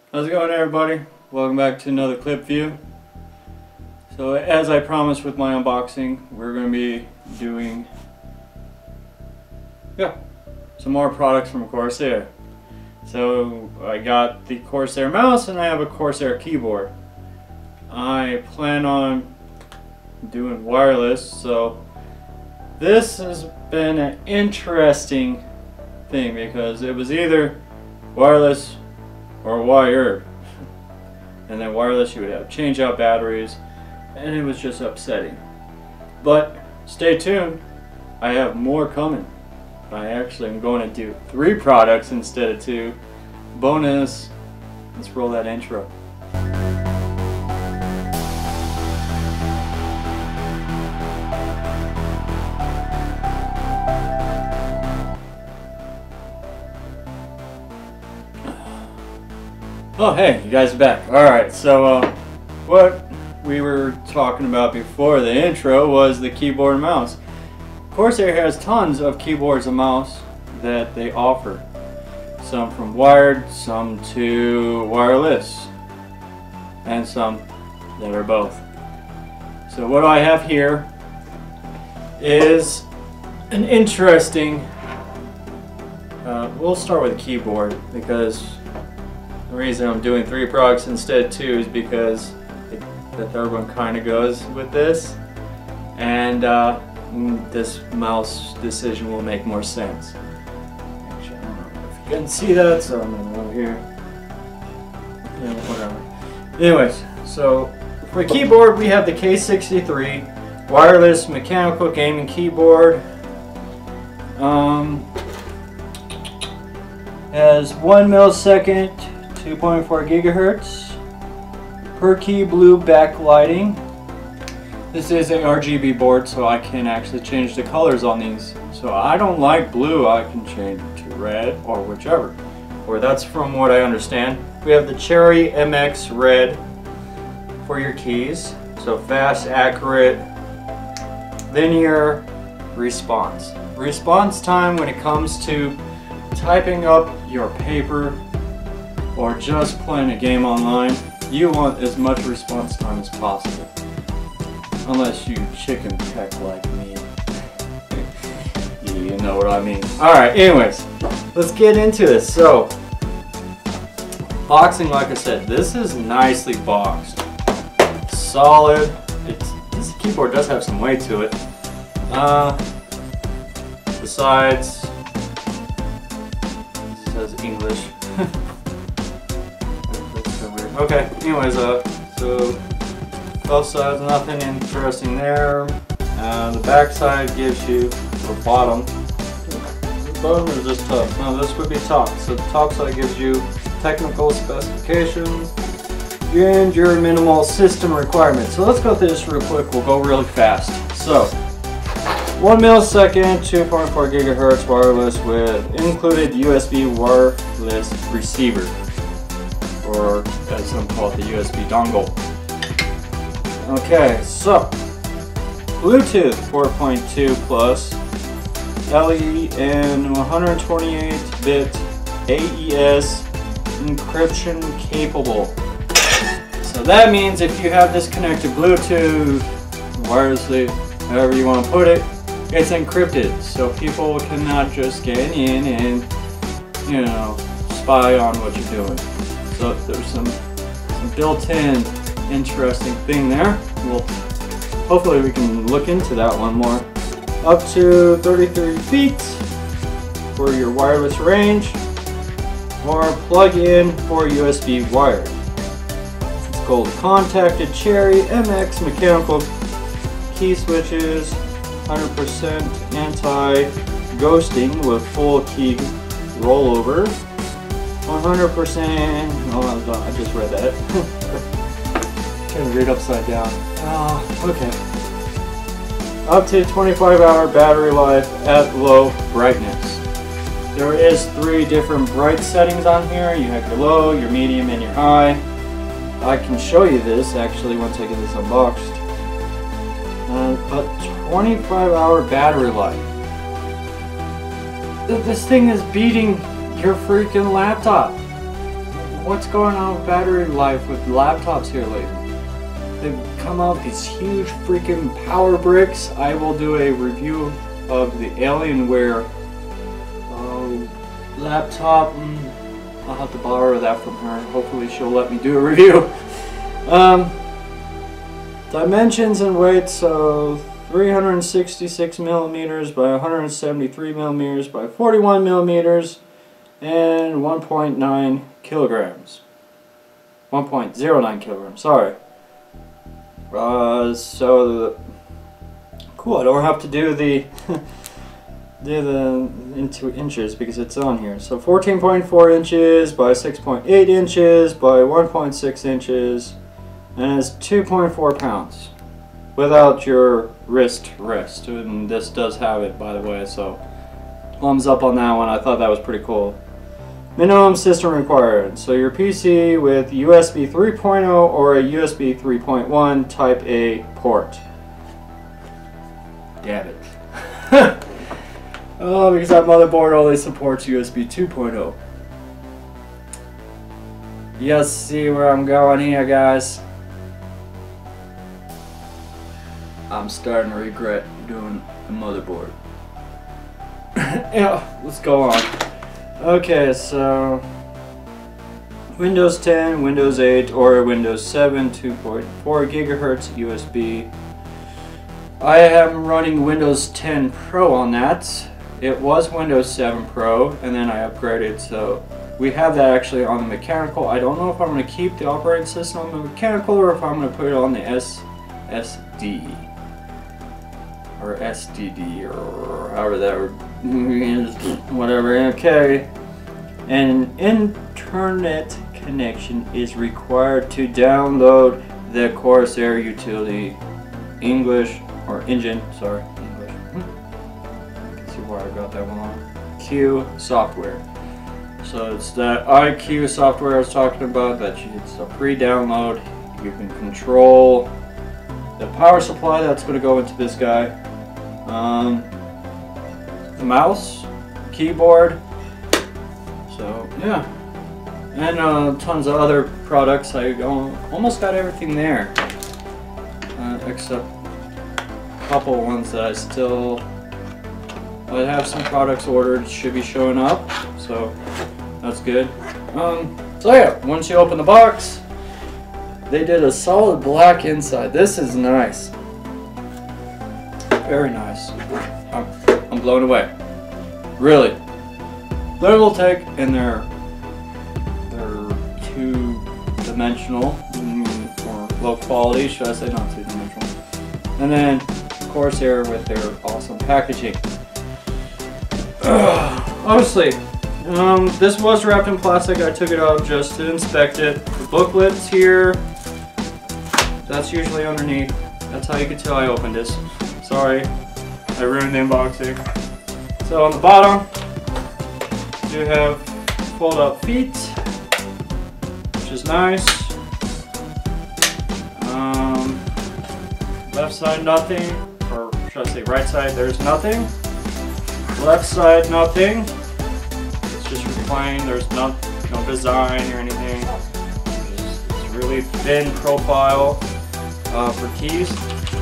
How's it going, everybody? Welcome back to another clip view. So as I promised with my unboxing, we're going to be doing some more products from Corsair. So I got the Corsair mouse and I have a Corsair keyboard. I plan on doing wireless, so this has been an interesting thing because it was either wireless or wired, and then wireless you would have change out batteries, and it was just upsetting. But stay tuned, I have more coming. I actually am going to do 3 products instead of 2. Bonus. Let's roll that intro. Oh hey, you guys are back. Alright, so what we were talking about before the intro was the keyboard and mouse. Corsair has tons of keyboards and mouse that they offer. Some from wired, some to wireless, and some that are both. So what I have here is an interesting, we'll start with the keyboard because the reason I'm doing 3 products instead of 2 is because the third one kind of goes with this, and this mouse decision will make more sense. Actually, I don't know if you can see that, so I'm going to go here. Yeah, whatever. Anyways, so for keyboard we have the K63 wireless mechanical gaming keyboard. Has 1 millisecond, 2.4 gigahertz, per key blue backlighting. This is an RGB board, so I can actually change the colors on these. So I don't like blue, I can change it to red or whichever. Or that's from what I understand. We have the Cherry MX Red for your keys. So fast, accurate, linear response. Response time when it comes to typing up your paper or just playing a game online, you want as much response time as possible. Unless you chicken peck like me. You know what I mean. Alright, anyways, let's get into this. So, boxing, like I said, this is nicely boxed. Solid. This keyboard does have some weight to it. Besides, it says English. That's so weird. Okay, anyways, so both sides, nothing interesting there. The back side gives you, or bottom. The bottom is this top? No, this would be top. So the top side gives you technical specifications and your minimal system requirements. So let's go through this real quick. We'll go really fast. So 1 millisecond, 2.4 gigahertz wireless with included USB wireless receiver, or as some call it, the USB dongle. Okay, so Bluetooth 4.2 plus, LE and 128-bit AES encryption capable. So that means if you have this connected Bluetooth, wirelessly, however you want to put it, it's encrypted. So people cannot just get in and, you know, spy on what you're doing. So there's some built-in interesting thing there. Well, hopefully we can look into that one more. Up to 33 feet for your wireless range, or plug in for USB wired. It's called contacted Cherry MX mechanical key switches, 100% anti-ghosting with full key rollover, 100%. Oh, I just read that. Can read upside down. Okay. Up to 25-hour battery life at low brightness. There is 3 different bright settings on here. You have your low, your medium, and your high. I can show you this actually once I get this unboxed. But 25-hour battery life. This thing is beating your freaking laptop. what's going on with battery life with laptops here lately? They've come out with these huge freaking power bricks. I will do a review of the Alienware laptop. I'll have to borrow that from her. Hopefully she'll let me do a review. Dimensions and weight, so 366 millimeters by 173 millimeters by 41 millimeters and 1.9 kilograms. 1.09 kilograms, sorry. Cool, I don't have to do the into inches because it's on here. So 14.4 inches by 6.8 inches by 1.6 inches, and it's 2.4 pounds without your wrist rest. And this does have it, by the way, so thumbs up on that one. I thought that was pretty cool. Minimum system required. So your PC with USB 3.0 or a USB 3.1 Type A port. Damn it. Oh, because that motherboard only supports USB 2.0. You see where I'm going here, guys? I'm starting to regret doing the motherboard. Yeah, let's go on. Okay, so Windows 10, Windows 8, or Windows 7, 2.4 gigahertz USB. I am running Windows 10 Pro on that. It was Windows 7 Pro, and then I upgraded, so we have that actually on the mechanical. I don't know if I'm going to keep the operating system on the mechanical or if I'm going to put it on the SSD. Or SDD, or however that is, whatever. Okay, an internet connection is required to download the Corsair utility English, or engine, sorry, English. Let's see where I got that one on. Q software. So it's that iQ software I was talking about, it's a pre-download. You can control the power supply that's going to go into this guy. The mouse, keyboard, so yeah, and tons of other products. I almost got everything there, except a couple ones that I have some products ordered, should be showing up, so that's good. So yeah, once you open the box, they did a solid black inside. This is nice. Very nice. I'm blown away. Really. Little Tech, and they're two-dimensional, or low quality, should I say, not two-dimensional. And then Corsair with their awesome packaging. Honestly, this was wrapped in plastic. I took it out just to inspect it. The booklet's here. That's usually underneath. That's how you can tell I opened this. Sorry, I ruined the unboxing. So on the bottom, you have fold-up feet, which is nice. Left side, nothing. Or should I say right side, there's nothing. Left side, nothing. It's just reclined, there's no design or anything. It's really thin profile for keys.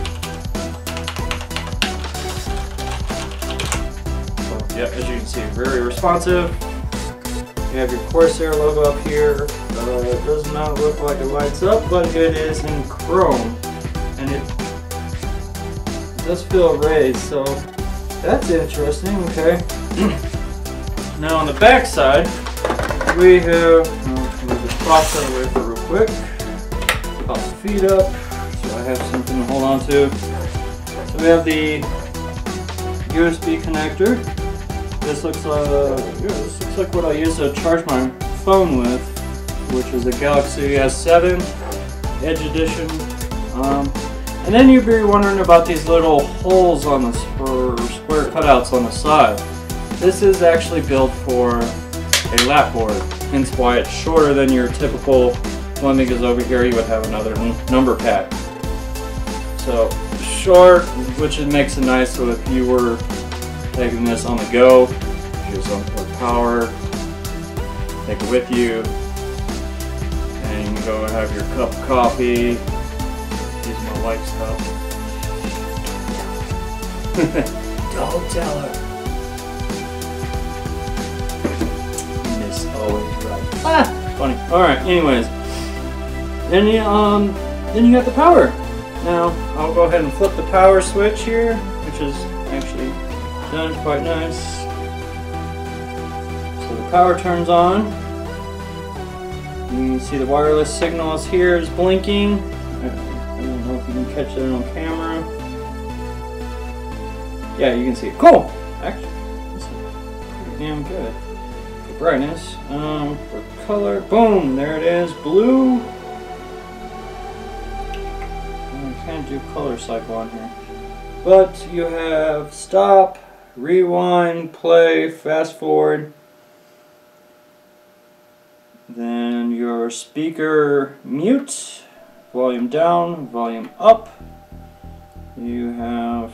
Yeah, as you can see, very responsive. You have your Corsair logo up here. It does not look like it lights up, but it is in chrome, and it does feel raised, so that's interesting. Okay. Now on the back side, we have. Let me just box that away for real quick. Pop the feet up, so I have something to hold on to. So we have the USB connector. This looks like what I use to charge my phone with, which is a Galaxy S7 Edge Edition. And then you'd be wondering about these little holes on the square cutouts on the side. This is actually built for a lap board, hence why it's shorter than your typical one, because over here you would have another number pad. So short, which it makes it nice, so if you were taking this on the go, use unplugged power, take it with you, have your cup of coffee. Use my wife's cup. Don't tell her. Miss always right. Ah, funny. All right. Anyways, then you got the power. Now I'll go ahead and flip the power switch here, which is actually done quite nice. So the power turns on. You can see the wireless signals here is blinking. I don't know if you can catch that on camera. Yeah, you can see it. Cool! Actually, this is pretty damn good. For brightness. For color, boom! There it is. Blue. I can't do color cycle on here. But you have stop, rewind, play, fast forward. Then your speaker mute, volume down, volume up. You have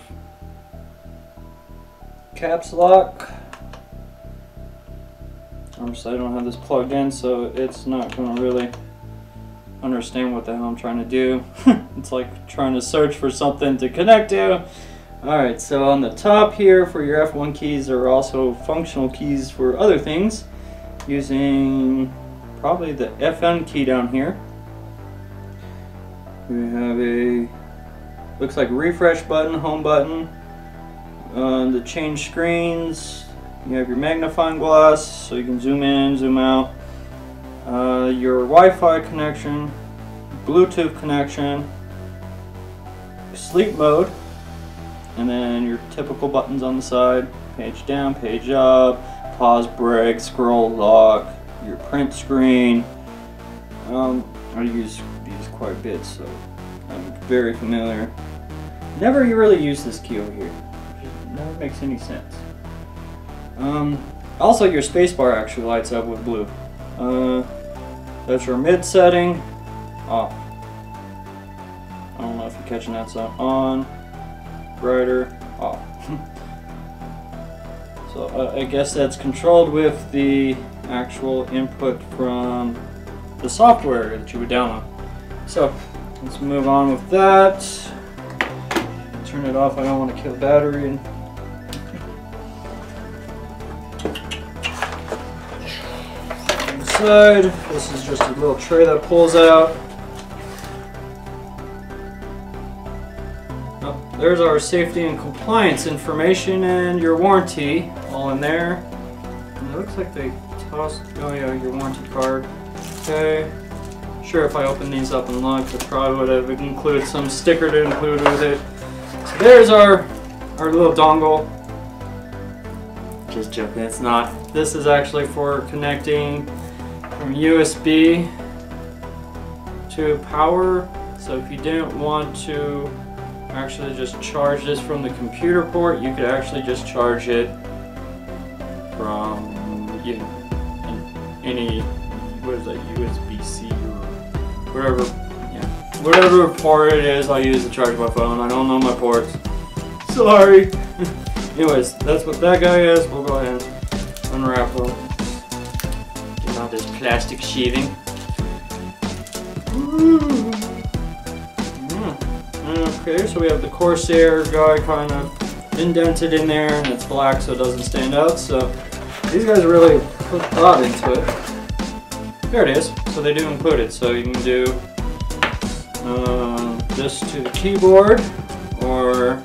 caps lock. Obviously I don't have this plugged in, so it's not going to really understand what the hell I'm trying to do. It's like trying to search for something to connect to. Alright, so on the top here for your F1 keys there are also functional keys for other things, using probably the FN key down here. We have a, looks like refresh button, home button. To change screens, you have your magnifying glass, so you can zoom in, zoom out. Your Wi-Fi connection, Bluetooth connection, sleep mode, and then your typical buttons on the side, page down, page up, pause, break, scroll, lock, your print screen. I use these quite a bit, so I'm very familiar. Never really use this key over here. It never makes any sense. Also, your spacebar actually lights up with blue. That's your mid setting, off. I don't know if you're catching that, so on, brighter, off. So I guess that's controlled with the actual input from the software that you would download. So let's move on with that. Turn it off, I don't want to kill the battery. And inside, this is just a little tray that pulls out. Oh, there's our safety and compliance information and your warranty all in there. And it looks like they tossed, oh yeah, your warranty card. Okay. Sure, if I open these up and look, I probably would have included some sticker to include with it. So there's our little dongle. Just joking, it's not. This is actually for connecting from USB to power. So if you didn't want to actually just charge this from the computer port, you could actually just charge it from any, what is that, USB-C or whatever, yeah, whatever port it is. I use to charge my phone. I don't know my ports. Sorry. Anyways, that's what that guy is. We'll go ahead and unwrap him. Get out this plastic sheathing. Okay, so we have the Corsair guy kind of indented in there, and it's black so it doesn't stand out. So these guys really put thought into it. There it is. So they do include it. So you can do this to the keyboard, or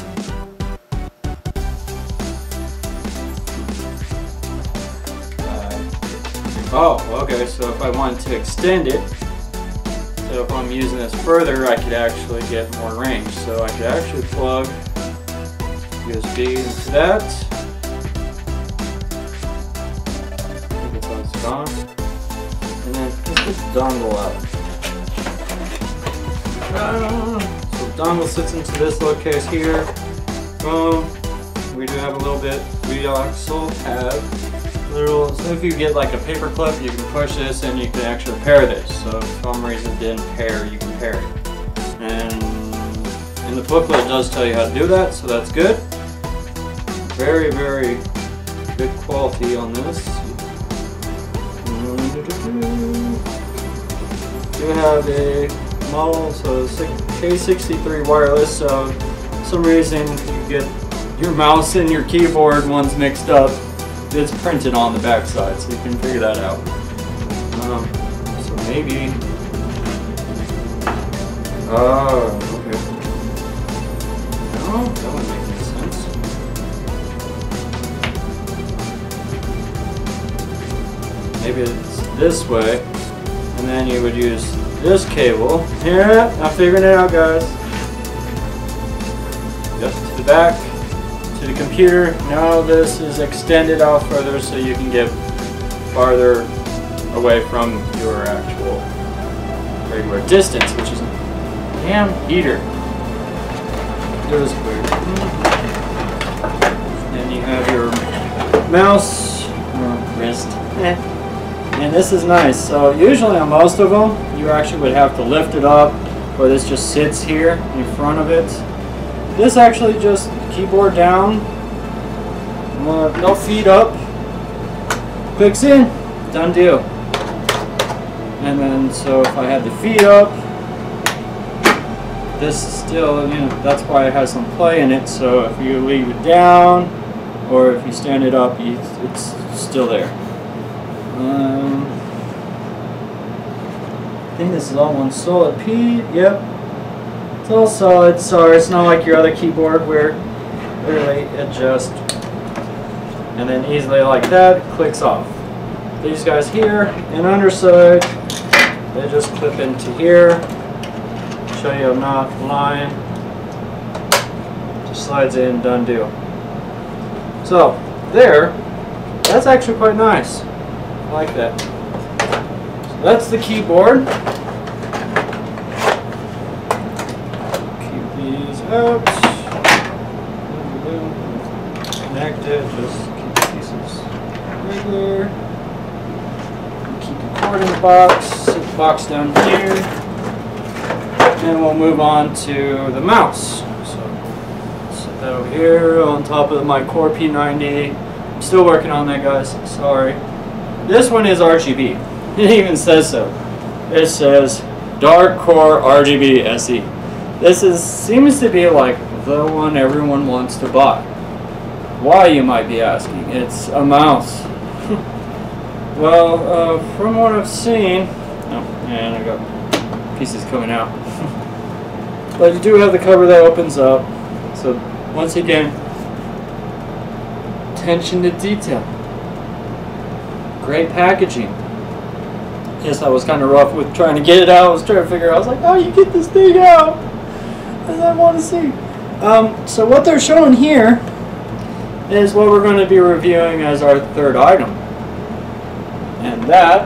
oh, okay, so if I wanted to extend it, so if I'm using this further, I could actually get more range. So I could actually plug USB into that. It's on. And then put this dongle out. So the dongle sits into this little case here. Boom. We do have a little bit. We also have so if you get like a paper clip, you can push this and you can actually pair this. So if for some reason it didn't pair, you can pair it. And in the booklet it does tell you how to do that, so that's good. Very, very good quality on this. do have a model, so it's K63 wireless, so for some reason you get your mouse and your keyboard one's mixed up. It's printed on the back side, so you can figure that out. So maybe... Oh, okay. No, that wouldn't make any sense. Maybe it's this way, and then you would use this cable. Here, I'm figuring it out, guys. Yep, to the back, to the computer. Now this is extended out further so you can get farther away from your actual regular distance, which is a damn heater. It was weird. Then you have your mouse, wrist. And this is nice. So usually on most of them, you actually would have to lift it up, or this just sits here in front of it. This actually just keyboard down, no feet up, clicks in, done deal. And then so if I had the feet up, this is still, you know, that's why it has some play in it. So if you leave it down, or if you stand it up, it's still there. I think this is all one solid P. Yep, it's all solid. Sorry, it's not like your other keyboard where literally it just and then easily like that clicks off. These guys here and underside, they just clip into here. Show you I'm not lying. Just slides in, done deal. So there, that's actually quite nice. I like that. So that's the keyboard. Keep these out. Connect it. Just keep the pieces regular. Keep the cord in the box. Set the box down here. And we'll move on to the mouse. So set that over here on top of my Core P90. I'm still working on that, guys. Sorry. This one is RGB. It even says so. It says Dark Core RGB SE. This seems to be like the one everyone wants to buy. Why, you might be asking? It's a mouse. Well, from what I've seen, oh, and I got pieces coming out. But you do have the cover that opens up. So once again, attention to detail. Great packaging. Yes, I was kind of rough with trying to get it out. I was trying to figure out. I was like, "Oh, you get this thing out," and I want to see. So what they're showing here is what we're going to be reviewing as our third item, and that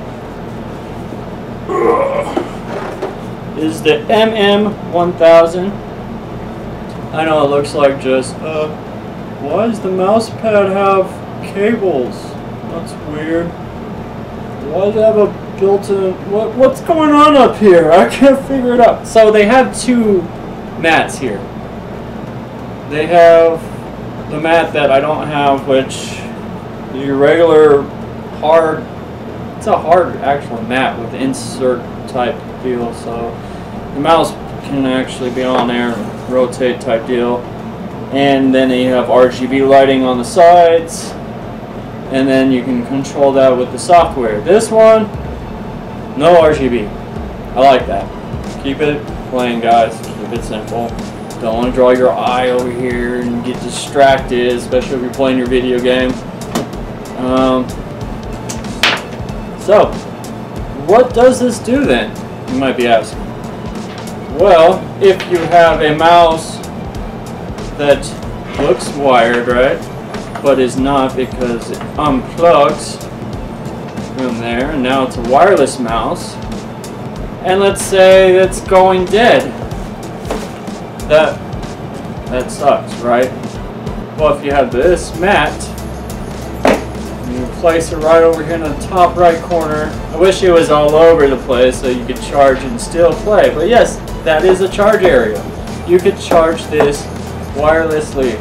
is the MM1000. I know it looks like just, why does the mouse pad have cables? That's weird. Why does it have a built-in, what's going on up here? I can't figure it out. So they have two mats here. They have the mat that I don't have, which is your regular hard, it's a hard actual mat with insert type deal, so the mouse can actually be on there and rotate type deal. And then you have RGB lighting on the sides, and then you can control that with the software. This one, no RGB. I like that. Keep it plain, guys. Keep it simple. Don't want to draw your eye over here and get distracted, especially if you're playing your video game. So, what does this do then? You might be asking. Well, if you have a mouse that looks wired, right, but is not because it unplugs from there, and now it's a wireless mouse, and let's say that's going dead. That sucks, right? Well, if you have this mat, you place it right over here in the top right corner. I wish it was all over the place so you could charge and still play, but yes, that is a charge area. You could charge this wirelessly.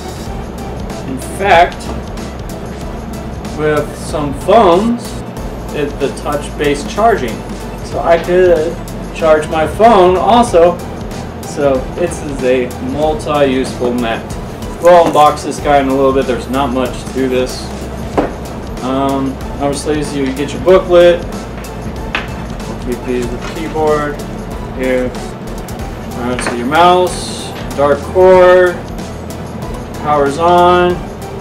In fact, with some phones, the touch-based charging. So I could charge my phone also. So this is a multi-useful mat. We'll unbox this guy in a little bit. There's not much to this. Obviously, so you get your booklet. The keyboard here. Alright, so your mouse, dark core, power's on,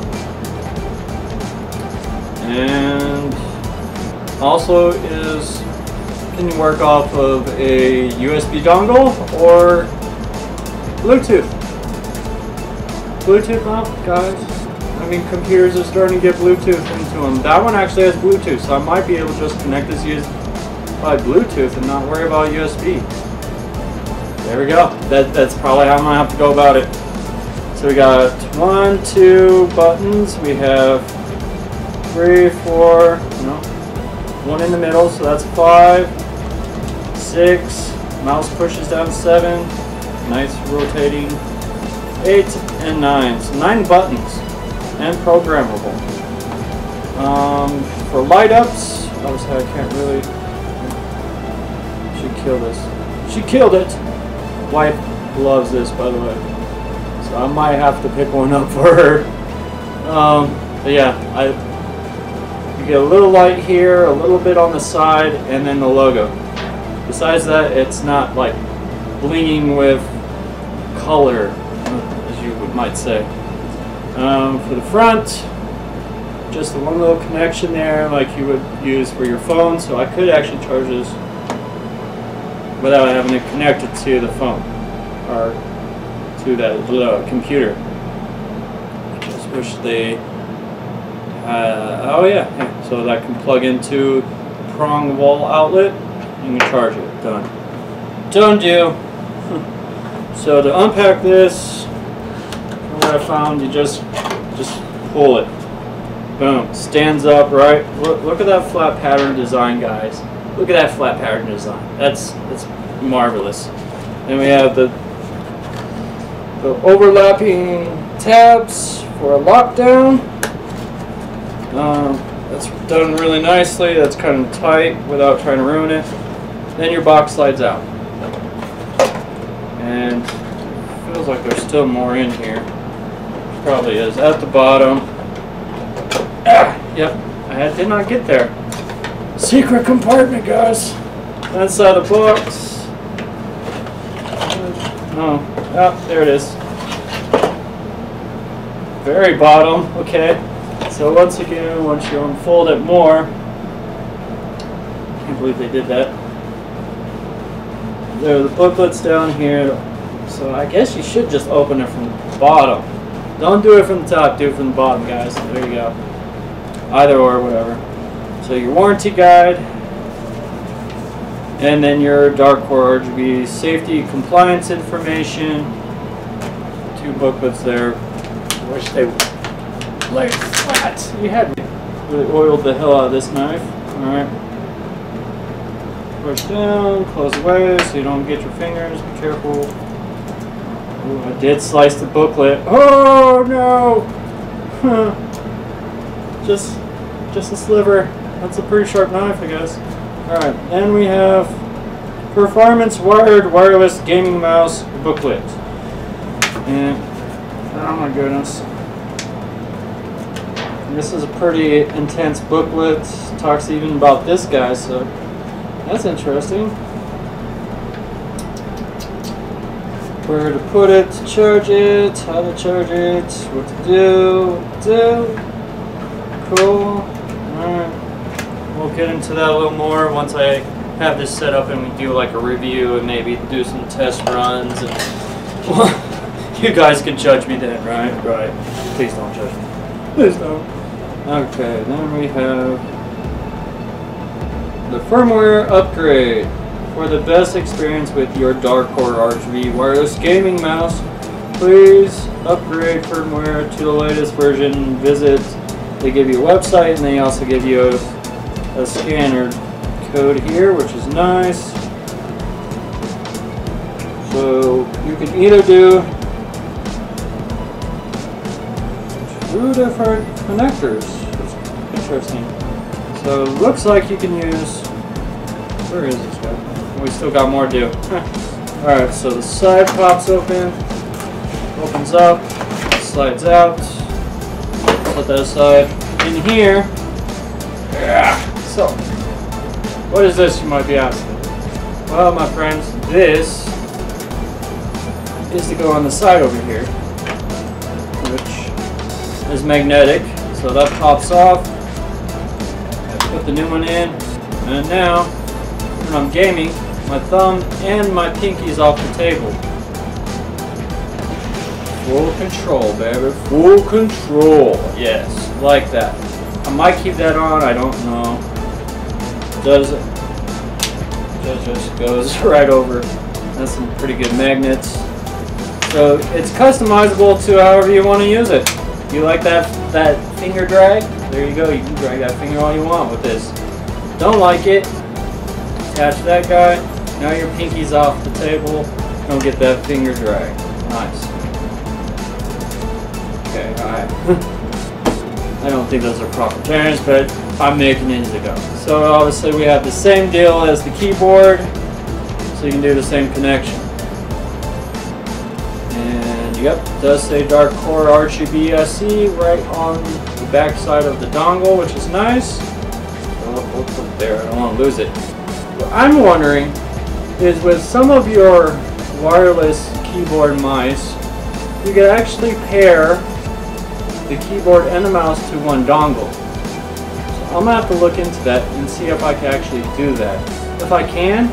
and also can work off of a USB dongle or Bluetooth. Bluetooth now, guys. I mean, computers are starting to get Bluetooth into them. That one actually has Bluetooth, so I might be able to just connect this by Bluetooth and not worry about USB. There we go. That's probably how I'm gonna have to go about it. So we got 1, 2 buttons. We have 3, 4, no, 1 in the middle, so that's 5, 6. Mouse pushes down 7. Nice rotating. 8 and 9. So 9 buttons and programmable. For light ups, obviously I can't really. She killed this. She killed it. Wife loves this, by the way, so I might have to pick one up for her. But yeah, you get a little light here, a little bit on the side, and then the logo. Besides that, it's not like blinging with color, as you might say. For the front, just one little connection there, like you would use for your phone. So I could actually charge this without having it connected to the phone or to that computer. Just wish they oh yeah, so that can plug into the prong wall outlet. You can charge it. Done. Done deal. So to unpack this, what I found, you just pull it. Boom. Stands up, right? Look at that flat pattern design, guys. Look at that flat pattern design. That's marvelous. Then we have the overlapping tabs for a lockdown. That's done really nicely. That's kind of tight without trying to ruin it. Then your box slides out. And it feels like there's still more in here. Probably is. At the bottom. Yep, I did not get there. Secret compartment, guys. That's out of the box. No. Oh, there it is. Very bottom. Okay. So once again, once you unfold it more, I can't believe they did that. There are the booklets down here. So I guess you should just open it from the bottom. Don't do it from the top, do it from the bottom, guys. There you go. Either or, whatever. So your warranty guide, and then your dark core RGB safety compliance information. 2 booklets there. Wish they would lay flat. You had really oiled the hell out of this knife. Alright. Push down, close away so you don't get your fingers. Be careful. Ooh, I did slice the booklet. Oh no! Just a sliver. That's a pretty sharp knife, I guess. Alright, then we have Performance Wired Wireless Gaming Mouse Booklet. And, oh my goodness. This is a pretty intense booklet. It talks even about this guy, so that's interesting. Where to put it, to charge it, how to charge it, what to do, Cool. Alright. We'll get into that a little more once I have this set up and we do like a review and maybe do some test runs. And well, you guys can judge me then, right? Right. Please don't judge me. Please don't. Okay, then we have the firmware upgrade. For the best experience with your Dark Core RGB wireless gaming mouse, please upgrade firmware to the latest version. They give you a website and they also give you a scanner code here, which is nice. So you can either do 2 different connectors. It's interesting. So it looks like you can use, where is this guy? We still got more to do. Alright, so the side pops open, opens up, slides out, put that aside. In here, so, what is this, you might be asking? Well, my friends, this is to go on the side over here, which is magnetic, so that pops off. I put the new one in, and now, when I'm gaming, my thumb and my pinky's off the table. Full control, baby. Full control. Yes, like that. I might keep that on, I don't know. Does it? It just goes right over. That's some pretty good magnets. So it's customizable to however you want to use it. You like that finger drag? There you go. You can drag that finger all you want with this. Don't like it? Attach that guy. Now your pinky's off the table. Don't get that finger drag. Nice. Okay, alright. I don't think those are proper turns, but I'm making it as I go. So obviously we have the same deal as the keyboard, so you can do the same connection. And yep, it does say Dark Core RGB SE right on the back side of the dongle, which is nice. So we'll put it there, I don't want to lose it. What I'm wondering is with some of your wireless keyboard mice, you can actually pair the keyboard and the mouse to one dongle. So I'm gonna have to look into that and see if I can actually do that. If I can,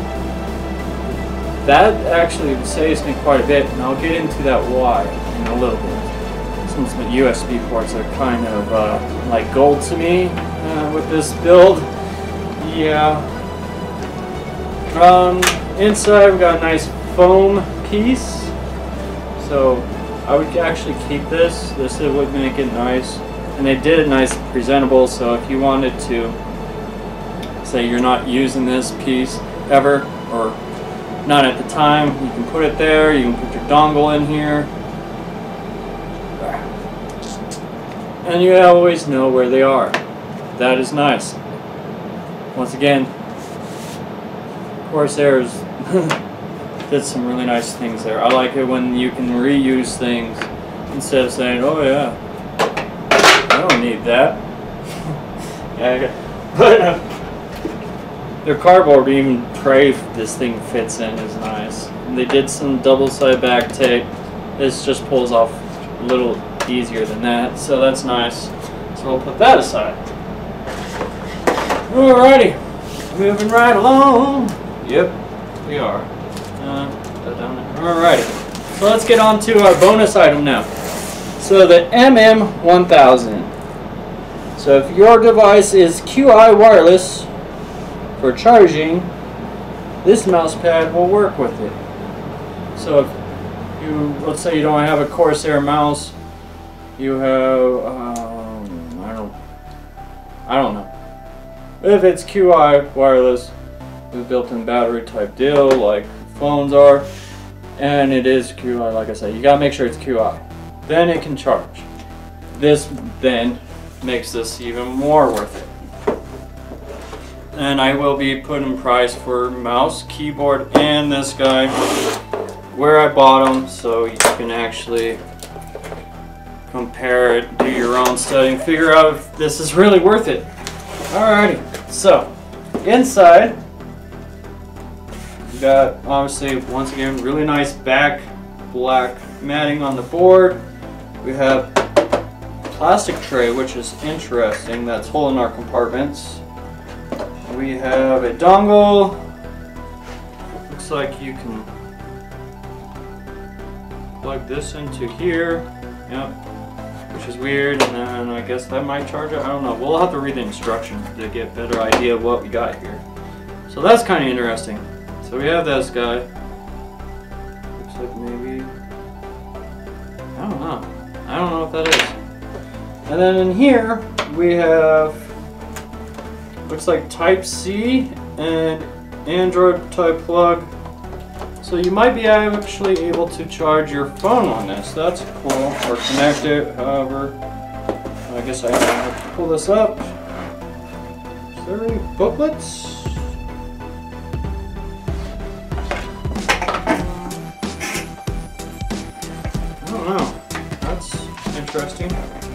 that actually saves me quite a bit, and I'll get into that why in a little bit. Some USB ports are kind of like gold to me with this build. Yeah. Inside we got a nice foam piece. So I would actually keep this. This would make it nice. And they did it nice and presentable, so if you wanted to, say you're not using this piece ever, or not at the time, you can put it there, you can put your dongle in here. And you always know where they are. That is nice. Once again, Corsair's did some really nice things there. I like it when you can reuse things instead of saying, oh yeah, I don't need that. Yeah, but their cardboard, even tray this thing fits in, is nice. And they did some double-sided back tape. This just pulls off a little easier than that, so that's nice. So we'll put that aside. Alrighty, moving right along. Yep, we are. Alrighty, so let's get on to our bonus item now. So the MM1000. So if your device is QI wireless for charging, this mouse pad will work with it. So if you, let's say you don't have a Corsair mouse, you have, I don't know. If it's QI wireless with built-in battery type deal like phones are, and it is QI, like I said, you gotta make sure it's QI. Then it can charge. This then makes this even more worth it. And I will be putting price for mouse, keyboard, and this guy where I bought them, so you can actually compare it, do your own study, and figure out if this is really worth it. Alrighty, so inside we got, obviously, once again, really nice back black matting on the board. We have plastic tray, which is interesting, that's holding our compartments. We have a dongle. Looks like you can plug this into here. Yep. Which is weird, and then I guess that might charge it. I don't know. We'll have to read the instructions to get a better idea of what we got here. So that's kind of interesting. So we have this guy. Looks like maybe, I don't know. I don't know what that is. And then in here we have, looks like Type-C and Android type plug. So you might be actually able to charge your phone on this. That's cool. Or connect it, however. I guess I have to pull this up. there any booklets? I don't know. That's interesting.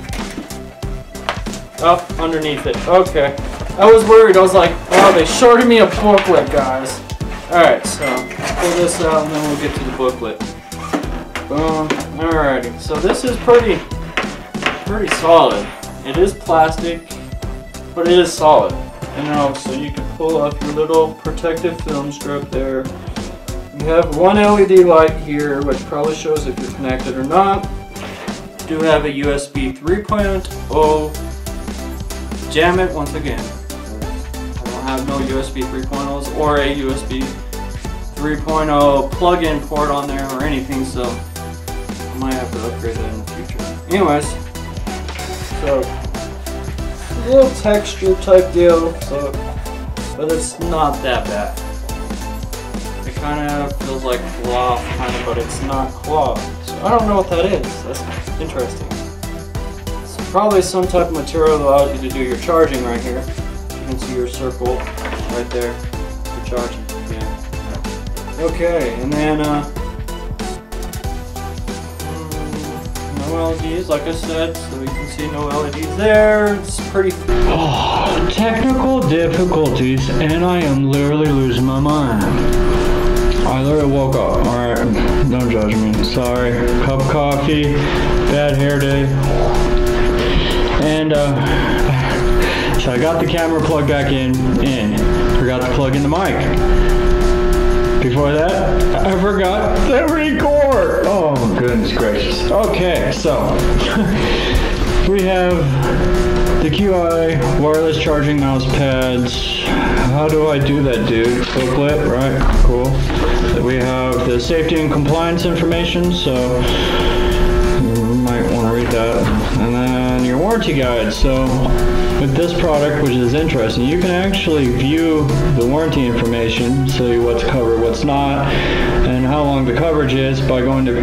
Up underneath it. Okay. I was worried. I was like, oh, they shorted me a booklet, guys. Alright, so pull this out and then we'll get to the booklet. Boom. Alrighty. So this is pretty solid. It is plastic, but it is solid. You know, so you can pull up your little protective film strip there. You have one LED light here, which probably shows if you're connected or not. You do have a USB 3.0. Jam it once again. I don't have no USB 3.0s or a USB 3.0 plug-in port on there or anything, so I might have to upgrade that in the future. Anyways, so a little texture type deal, so but it's not that bad. It kind of feels like cloth, kind of, but it's not cloth. So I don't know what that is. That's interesting. It's probably some type of material that allows you to do your charging right here. You can see your circle right there for charging. Yeah. Okay, and then no LEDs, like I said, so you can see no LEDs there. It's pretty. Oh, technical difficulties, and I am literally losing my mind. I literally woke up. Alright, don't judge me. Sorry. Cup of coffee, bad hair day. And so I got the camera plugged back in. Forgot to plug in the mic. Before that, I forgot to record. Oh, goodness gracious. Okay, so we have the QI wireless charging mouse pads. How do I do that, dude? Booklet, right? Cool. We have the safety and compliance information, so you might want to read that. And then your warranty guide. So with this product, which is interesting, you can actually view the warranty information, so what's covered, what's not, and how long the coverage is by going to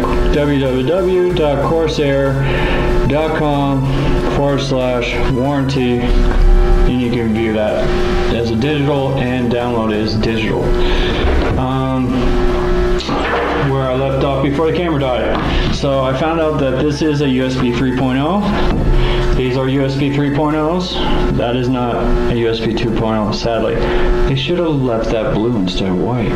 www.corsair.com/warranty, and you can view that as a digital and download it as digital. Where I left off before the camera died. So I found out that this is a USB 3.0. These are USB 3.0s. That is not a USB 2.0, sadly. They should have left that blue instead of white.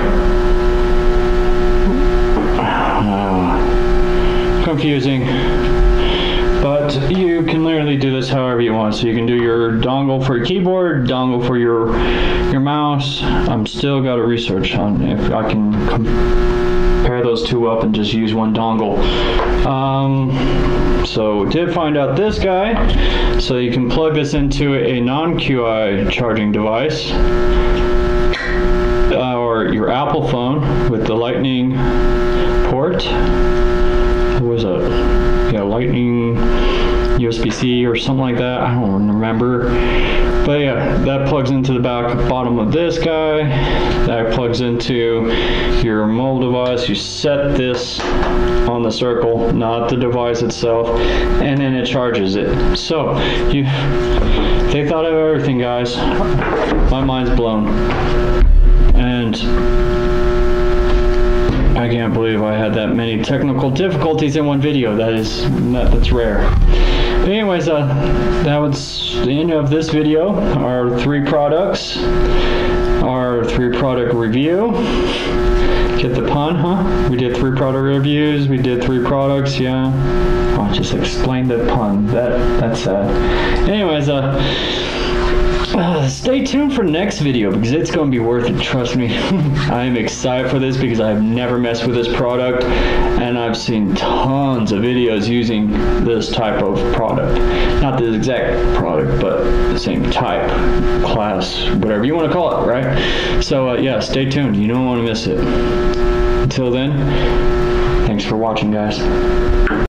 Confusing. But you can literally do this however you want. So you can do your dongle for your keyboard, dongle for your mouse. I'm still got to research on if I can pair those two up and just use one dongle. So did find out this guy. So you can plug this into a non-QI charging device, or your Apple phone with the Lightning port. What was it? Yeah, Lightning USB-C or something like that. I don't remember. But yeah, that plugs into the bottom of this guy. That plugs into your mobile device. You set this on the circle, not the device itself, and then it charges it. So they thought of everything, guys. My mind's blown. And I can't believe I had that many technical difficulties in one video. That's rare. But anyways, that was the end of this video. Our 3 products, our 3 product review. Get the pun, huh? We did 3 product reviews. We did 3 products. Yeah. I'll just explain the pun. That's sad. Anyways, stay tuned for next video because it's going to be worth it, trust me. I am excited for this because I've never messed with this product and I've seen tons of videos using this type of product. Not the exact product, but the same type, class, whatever you want to call it, right? So yeah, stay tuned. You don't want to miss it. Until then, thanks for watching, guys.